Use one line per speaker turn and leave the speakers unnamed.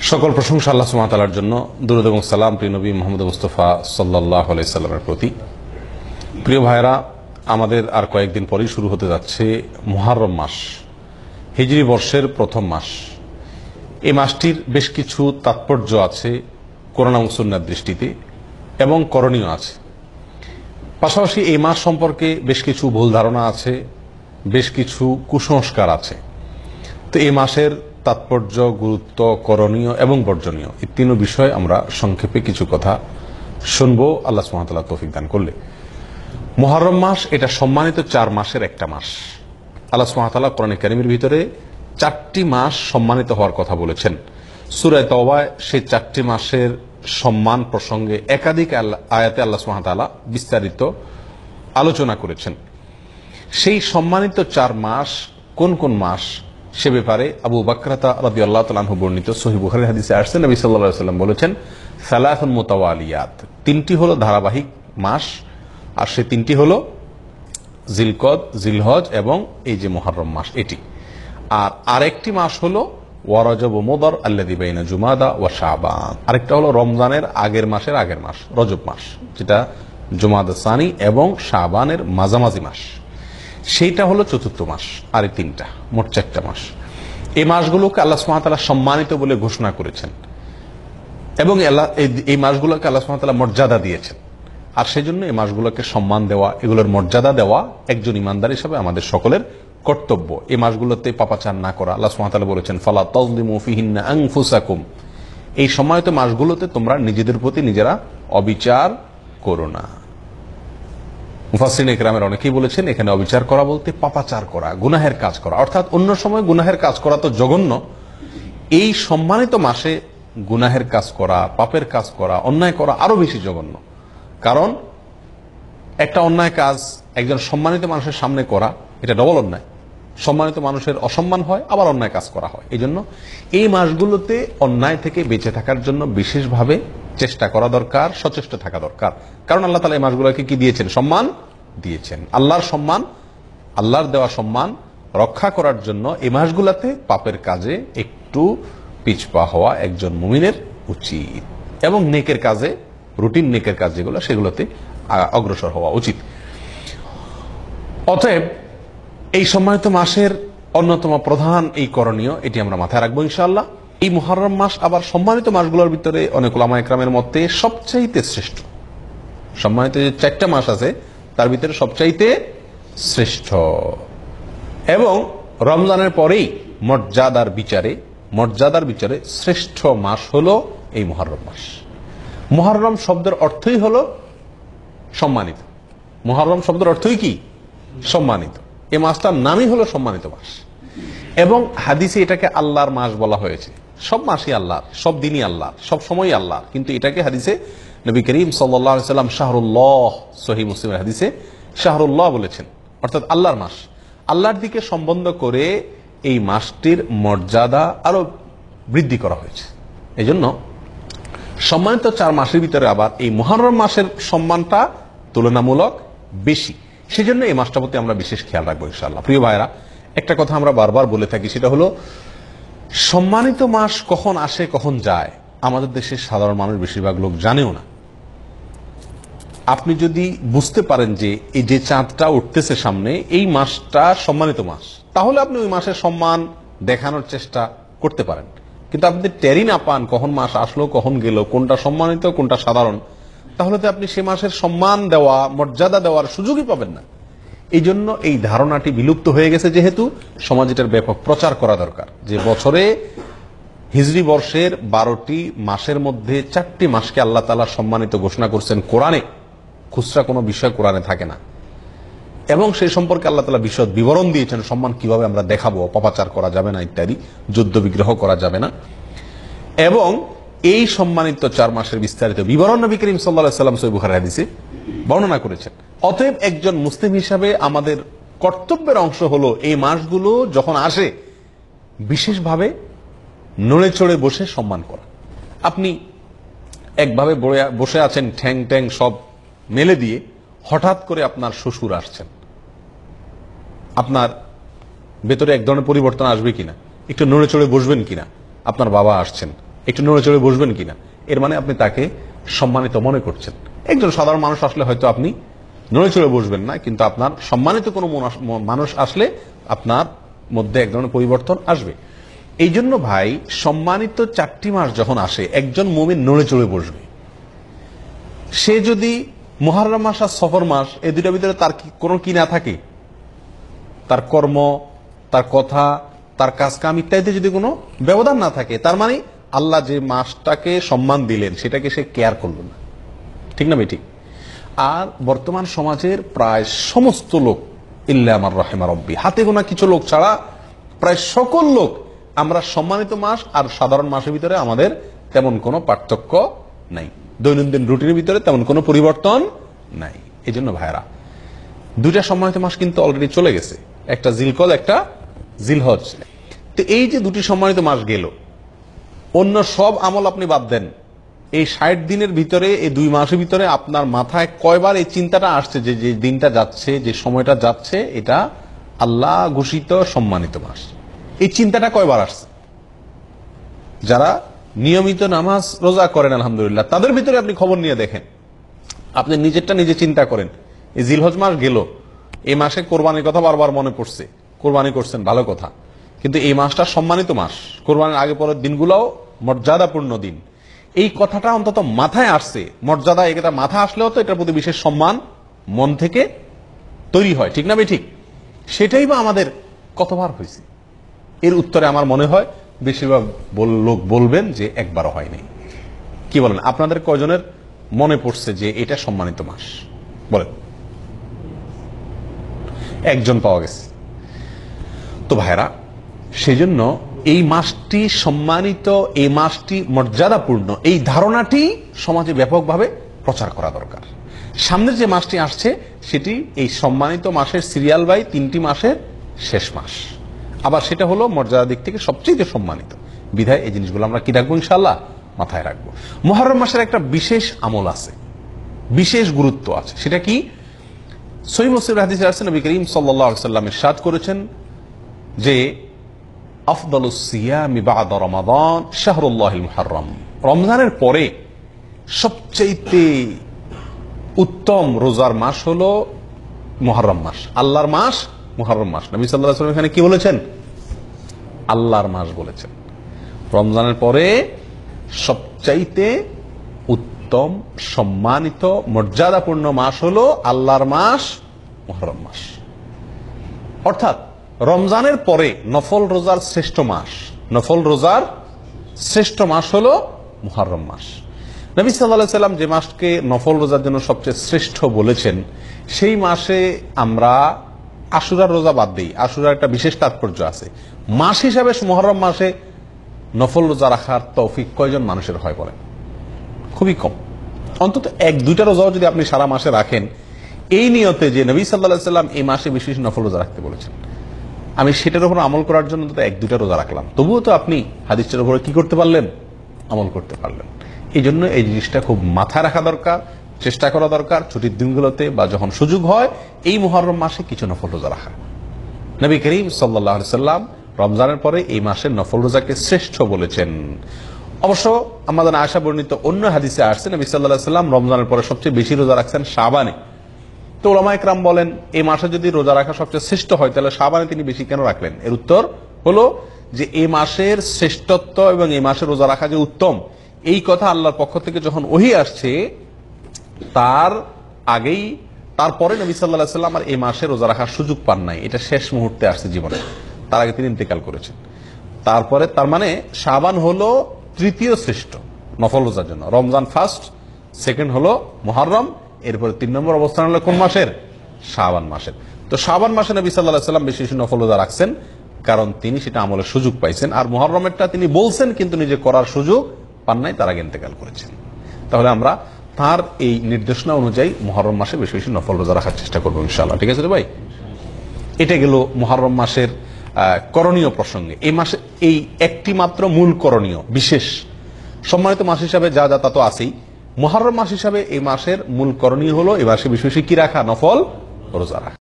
সকল প্রশংসা আল্লাহ সুবহানাহু ওয়া তাআলার জন্য। দুরূদ এবং সালাম প্রিয় নবী মুহাম্মদ মুস্তাফা সাল্লাল্লাহু আলাইহি সাল্লামের প্রতি। প্রিয় ভাইরা, আমাদের আর কয়েকদিন পরেই শুরু হতে যাচ্ছে মুহররম মাস, হিজরি বর্ষের প্রথম মাস। এই মাসটির বেশ কিছু তাৎপর্য আছে কোরআন এবং সুন্নাহর দৃষ্টিতে, এবং করণীয় আছে। পাশাপাশি এই মাস সম্পর্কে বেশ কিছু ভুল ধারণা আছে, বেশ কিছু কুসংস্কার আছে। তো এই মাসের তাৎপর্য, গুরুত্ব, করণীয় এবং বর্জনীয়, এই তিন বিষয়ে আমরা সংক্ষেপে কিছু কথা শুনবো আল্লাহ সুবহানাহু ওয়া তাআলা তৌফিক দান করলে। মুহররম মাস এটা সম্মানিত 4 মাসের একটা মাস। আল্লাহ সুবহানাহু ওয়া তাআলা কোরআনে কারীমের ভিতরে 4টি মাস সম্মানিত হওয়ার কথা বলেছেন। সূরা তাওবায় সেই 4টি মাসের সম্মান প্রসঙ্গে একাধিক আয়াতে আল্লাহ সুবহানাহু ওয়া তাআলা বিস্তারিত আলোচনা করেছেন। সেই সম্মানিত 4 মাস কোন কোন মাস সে ব্যাপারে আবু বাকরাতা রাদিয়াল্লাহু তাআলা আনহু বর্ণিত সহিহ বুখারীর হাদিসে আসছে, নবী সাল্লাল্লাহু আলাইহি ওয়াসাল্লাম বলেছেন, সালাসুন মুতাওয়ালিয়াত, 3টি হলো ধারাবাহিক মাস, আর সেই 3টি হলো জিলকদ, জিলহজ এবং এই যে মুহররম মাস এটি। আর আরেকটি মাস হলো ওয়া রজব ও মুদর আল্লাযী বাইনা জুমাদা ওয়া শাবান, আরেকটা হলো রমজানের আগের মাসের আগের মাস রজব মাস, যেটা জুমাদা সানি এবং শাবানের মাঝামাঝি মাস, সেইটা হলো 4র্থ মাস। আর এই 3টা, মোট 4টা মাস। এই মাসগুলোকে আল্লাহ সুবহানাহু ওয়া তাআলা সম্মানিত বলে ঘোষণা করেছেন, এবং এই মাসগুলোকে আল্লাহ সুবহানাহু ওয়া তাআলা মর্যাদা দিয়েছেন। আর সেজন্য এই মাসগুলোকে সম্মান দেওয়া, এগুলোর মর্যাদা দেওয়া একজন ইমানদার হিসেবে আমাদের সকলের কর্তব্য। এই মাসগুলোতে পাপাচার না করা। আল্লাহ সুবহানাহু ওয়া তাআলা বলেছেন, ফালা তাযলিমু ফিহিন্না আনফুসাকুম, এই সম্মানিত মাসগুলোতে তোমরা নিজেদের প্রতি নিজেরা অবিচার করো না। মুফাসসিরিন ইকরামের অনেকেই বলেছেন এখানে অবিচার করা বলতে পাপাচার করা, গুনাহের কাজ করা, অর্থাৎ অন্য সময় গুনাহের কাজ করা তো জঘন্য, এই সম্মানিত মাসে গুনাহের কাজ করা, পাপের কাজ করা, অন্যায় করা আরো বেশি জঘন্য। কারণ একটা অন্যায় কাজ একজন সম্মানিত মানুষের সামনে করা, এটা ডবল অন্যায়। সম্মানিত মানুষের অসম্মান হয়, আবার অন্যায় কাজ করা হয়। এই জন্য এই মাসগুলোতে অন্যায় থেকে বেঁচে থাকার জন্য বিশেষভাবে চেষ্টা করা দরকার, সচেষ্ট থাকা দরকার। কারণ আল্লাহ তাআলা এই মাসগুলোকে কি দিয়েছেন? সম্মান দিয়েছেন। আল্লাহর সম্মান, আল্লাহর দেওয়া সম্মান রক্ষা করার জন্য এই মাসগুলোতে পাপের কাজে একটু পিছপা হওয়া একজন মুমিনের উচিত, এবং নেকের কাজে, রুটিন নেকের কাজ যেগুলো, সেগুলোতে অগ্রসর হওয়া উচিত। অতএব এই সম্মানিত মাসের অন্যতম প্রধান এই করণীয়, এটি আমরা মাথায় রাখবো ইনশাআল্লাহ। এই মুহররম মাস আবার সম্মানিত মাসগুলোর ভিতরে অনেক উলামা ইকরামের মতে সবচাইতে শ্রেষ্ঠ। সম্মানিত যে 4টা মাস আছে তার ভিতরে সবচাইতে শ্রেষ্ঠ, এবং রমজানের পরেই মর্যাদার বিচারে শ্রেষ্ঠ মাস হলো এই মুহররম মাস। মুহররম শব্দের অর্থই হলো সম্মানিত। মুহররম শব্দের অর্থই কি? সম্মানিত। এই মাসটার নামই হলো সম্মানিত মাস, এবং হাদিসে এটাকে আল্লাহর মাস বলা হয়েছে। সব মাসই আল্লাহর, সব দিনই আল্লাহর, সব সময়ই আল্লাহর, কিন্তু এটাকে হাদিসে নবী করিম সাল্লাল্লাহু আলাইহি ওয়াসাল্লাম শাহরুল্লাহ, সহিহ মুসলিমের হাদিসে শাহরুল্লাহ বলেছেন, অর্থাৎ আল্লাহর মাস। আল্লাহর দিকে সম্বন্ধ করে এই মাসটির মর্যাদা আরো বৃদ্ধি করা হয়েছে। এই জন্য সম্মানিত 4 মাসের ভিতরে আবার এই মুহররম মাসের সম্মানটা তুলনামূলক বেশি। সেজন্য এই মাসটার প্রতি আমরা বিশেষ খেয়াল রাখবো ইনশাআল্লাহ। প্রিয় ভাইরা, একটা কথা আমরা বারবার বলে থাকি, সেটা হলো সম্মানিত মাস কখন আসে কখন যায় আমাদের দেশের সাধারণ মানুষ বেশিরভাগ লোক জানেও না। আপনি যদি বুঝতে পারেন যে এই যে চাঁদটা উঠতেছে সামনে, এই মাসটা সম্মানিত মাস, তাহলে আপনি ওই মাসের সম্মান দেখানোর চেষ্টা করতে পারেন। কিন্তু আপনি টেরই না পান কখন মাস আসলো কখন গেল, কোনটা সম্মানিত কোনটা সাধারণ, তাহলে তো আপনি সে মাসের সম্মান দেওয়া, মর্যাদা দেওয়ার সুযোগই পাবেন না। এই জন্য এই ধারণাটি বিলুপ্ত হয়ে গেছে, যেহেতু সমাজ এটার ব্যাপক প্রচার করা দরকার, যে বছরে হিজরি বর্ষের 12টি মাসের মধ্যে 4টি মাসকে আল্লাহ তাআলা সম্মানিত ঘোষণা করছেন কোরআনে। খুচরা কোনো বিষয় কোরআনে থাকে না, এবং সেই সম্পর্কে আল্লাহ তাআলা বিশদ বিবরণ দিয়েছেন, সম্মান কিভাবে আমরা দেখাবো, পাপাচার করা যাবে না ইত্যাদি, যুদ্ধ বিগ্রহ করা যাবে না। এবং এই সম্মানিত 4 মাসের বিস্তারিত বিবরণ নবী করিম সাল্লাল্লাহু আলাইহি ওয়াসাল্লাম সহিহ বুখারীর হাদিসে বর্ণনা করেছেন। অতএব একজন মুসলিম হিসাবে আমাদের কর্তব্যের অংশ হলো এই মাসগুলো যখন আসে বিশেষভাবে নড়ে চড়ে বসে সম্মান করা। আপনি একভাবে বসে আছেন ঠ্যাং ট্যাং সব মেলে দিয়ে, হঠাৎ করে আপনার শ্বশুর আসছেন, আপনার ভেতরে এক ধরনের পরিবর্তন আসবে কিনা, একটু নড়ে চড়ে বসবেন কিনা। আপনার বাবা আসছেন, একটু নড়ে চড়ে বসবেন কিনা, এর মানে আপনি তাকে সম্মানিত মনে করছেন। একজন সাধারণ মানুষ আসলে হয়তো আপনি নড়ে চড়ে বসবেন না, কিন্তু আপনার সম্মানিত কোনো মানুষ আসলে আপনার মধ্যে এক ধরনের পরিবর্তন আসবে। এই জন্য ভাই, সম্মানিত 4টি মাস যখন আসে, একজন মুমিন নড়ে চড়ে বসবে। সে যদি মুহররম মাস আর সফর মাস এই দুটার ভিতরে তার কোনো কি না থাকে, তার কর্ম, তার কথা, তার কাজ কাম ইত্যাদিতে যদি কোনো ব্যবধান না থাকে, তার মানে আল্লাহ যে মাসটাকে সম্মান দিলেন সেটাকে সে কেয়ার করল না। ঠিক না ভাই? ঠিক। আর বর্তমান সমাজের প্রায় সমস্ত লোক, ইল্লা আমার রাহিমা রব্বি, হাতে গোনা কিছু লোক ছাড়া প্রায় সকল লোক, আমরা সম্মানিত মাস আর সাধারণ মাসের ভিতরে আমাদের তেমন কোনো পার্থক্য নাই, দৈনন্দিন রুটিনের ভিতরে তেমন কোনো পরিবর্তন নাই। এই জন্য ভাইরা, দুইটা সম্মানিত মাস কিন্তু অলরেডি চলে গেছে, একটা জিলকদ, একটা জিলহজ। তো এই যে দুটি সম্মানিত মাস গেল, অন্য সব আমল আপনি বাদ দেন, এই 60 দিনের ভিতরে, এই 2 মাসের ভিতরে আপনার মাথায় কয়বার এই চিন্তাটা আসছে যে যে দিনটা যাচ্ছে, যে সময়টা যাচ্ছে, এটা আল্লাহ ঘোষিত সম্মানিত মাস? এই চিন্তাটা কয়বার আসছে? যারা নিয়মিত নামাজ রোজা করেন আলহামদুলিল্লাহ, তাদের ভিতরে আপনি খবর নিয়ে দেখেন, আপনি নিজেরটা নিজে চিন্তা করেন। এই জিলহজ মাস গেল, এই মাসে কোরবানির কথা বারবার মনে পড়ছে, কোরবানি করছেন, ভালো কথা, কিন্তু এই মাসটা সম্মানিত মাস, কোরবানির আগে পরের দিনগুলোও মর্যাদাপূর্ণ দিন। এই কথাটা অন্তত মাথায় আসছে, মর্যাদা, এটা মাথা আসলেও তো এটার প্রতি বিশেষ সম্মান মন থেকে তৈরি হয়। ঠিক না ভাই? ঠিক। সেটাই বা আমাদের কতবার হয়েছে? এর উত্তরে আমার মনে হয় বেশিরভাগ লোক বলবেন যে একবারও হয়নি। কি বলেন, আপনাদের কয়জনের মনে পড়ছে যে এটা সম্মানিত মাস? বলেন। একজন পাওয়া গেছে। তো ভাইরা, সেজন্য এই মাসটি সম্মানিত, এই মাসটি মর্যাদাপূর্ণ, এই ধারণাটি সমাজে ব্যাপকভাবে প্রচার করা দরকার। সামনের যে মাসটি আসছে সেটি এই সম্মানিত মাসের সিরিয়াল বাই 3টি মাসের শেষ মাস, আবার সেটা হলো মর্যাদার দিক থেকে সবচেয়ে সম্মানিত। বিধায় এই জিনিসগুলো আমরা কি রাখবো? ইনশাআল্লাহ মাথায় রাখবো। মুহররম মাসের একটা বিশেষ আমল আছে, বিশেষ গুরুত্ব আছে। সেটা কি? সহিহ মুসলিম হাদিসে আসছে, নবী করিম সাল্লাল্লাহু আলাইহি ওয়াসাল্লাম ইরশাদ করেছেন যে আফদালুস সিয়ামি বা'দা রমাদান শাহরুল্লাহিল মুহররম, রমজানের পরে সবচেয়ে উত্তম রোজার মাস হলো মুহররম মাস, আল্লাহর মাস মুহররম মাস। নবী সাল্লাল্লাহু আলাইহি ওয়াসাল্লাম এখানে কি বলেছেন? আল্লাহর মাস বলেছেন। রমজানের পরে সবচাইতে উত্তম, সম্মানিত, মর্যাদাপূর্ণ মাস হলো আল্লাহর মাস মুহররম মাস। অর্থাৎ রমজানের পরে নফল রোজার শ্রেষ্ঠ মাস, নফল রোজার শ্রেষ্ঠ মাস হলো মুহররম মাস। নবী সাল্লাল্লাহু আলাইহি ওয়াসাল্লাম যে মাসকে নফল রোজার জন্য সবচেয়ে শ্রেষ্ঠ বলেছেন, সেই মাসে আমরা আশুরার রোজা বাদ দিই। আশুরার একটা বিশেষ তাৎপর্য আছে। মাস হিসাবে মুহররম মাসে নফল রোজা রাখার তৌফিক কয়জন মানুষের হয় বলেন? খুবই কম। অন্তত 1-2টা রোজাও যদি আপনি সারা মাসে রাখেন, এই নিয়তে যে নবী সাল্লাল্লাহু আলাইহি ওয়াসাল্লাম এই মাসে বিশেষ নফল রোজা রাখতে বলেছেন, আমি সেটার উপর আমল করার জন্য তো 1-2টা রোজা রাখলাম, তবুও তো আপনি হাদিসটার উপরে কি করতে পারলেন? আমল করতে পারলেন। এই জন্য এই জিনিসটা খুব মাথায় রাখা দরকার, চেষ্টা করা দরকার ছুটির দিনগুলোতে বা যখন সুযোগ হয় এই মুহররম মাসে কিছু নফল রোজা রাখা। নবী করিম সাল্লাল্লাহু আলাইহি ওয়াসাল্লাম রমজানের পরে এই মাসের নফল রোজাকে শ্রেষ্ঠ বলেছেন। অবশ্য আমাদের আয়েশা বর্ণিত অন্য হাদিসে আসছে, নবী সাল্লাল্লাহু আলাইহি ওয়াসাল্লাম রমজানের পরে সবচেয়ে বেশি রোজা রাখছেন শাবানে। তো উলামায়ে কেরাম বলেন, এই মাসে যদি রোজা রাখা সবচেয়ে শ্রেষ্ঠ হয়, তাহলে শাবানে তিনি বেশি কেন রাখলেন? এর উত্তর হলো যে এই মাসের শ্রেষ্ঠত্ব এবং এই মাসে রোজা রাখা যে উত্তম, এই কথা আল্লাহর পক্ষ থেকে যখন ওহী আসছে, তার আগেই, তারপরে নবী সাল্লাল্লাহু আলাইহি ওয়াসাল্লাম আর এই মাসে রোজা রাখার সুযোগ পান নাই। এটা শেষ মুহূর্তে আসছে জীবনে, তার আগে তিনি ইন্তেকাল করেছেন। তারপরে তার মানে শাবান হলো তৃতীয় শ্রেষ্ঠ নফল রোজার জন্য। রমজান ফার্স্ট, সেকেন্ড হলো মুহররম, এরপরে 3 নম্বর অবস্থান হলো কোন মাসের? শাবান মাসের। তো শাবান মাসে নবী সাল্লাল্লাহু আলাইহি ওয়াসাল্লাম বেশি বেশি নফল রোজা রাখছেন, কারণ তিনি সেটা আমলের সুযোগ পাইছেন। আর মুহররমেরটা তিনি বলছেন কিন্তু নিজে করার সুযোগ পান নাই, তার আগে ইন্তেকাল করেছেন। তাহলে আমরা তার এই নির্দেশনা অনুযায়ী মুহররম মাসে বেশি বেশি নফল রোজা রাখার চেষ্টা করবো ইনশাআল্লাহ। ঠিক আছে রে ভাই? এটা গেল মুহররম মাসের করণীয় প্রসঙ্গে। এই মাসে এই একটি মাত্র মূল করণীয়, বিশেষ সম্মানিত মাস হিসাবে যা যা তা তো আছেই, মুহররম মাস হিসাবে এই মাসের মূল করণীয় হলো এই মাসে বেশি বেশি কি রাখা? নফল রোজা রাখা।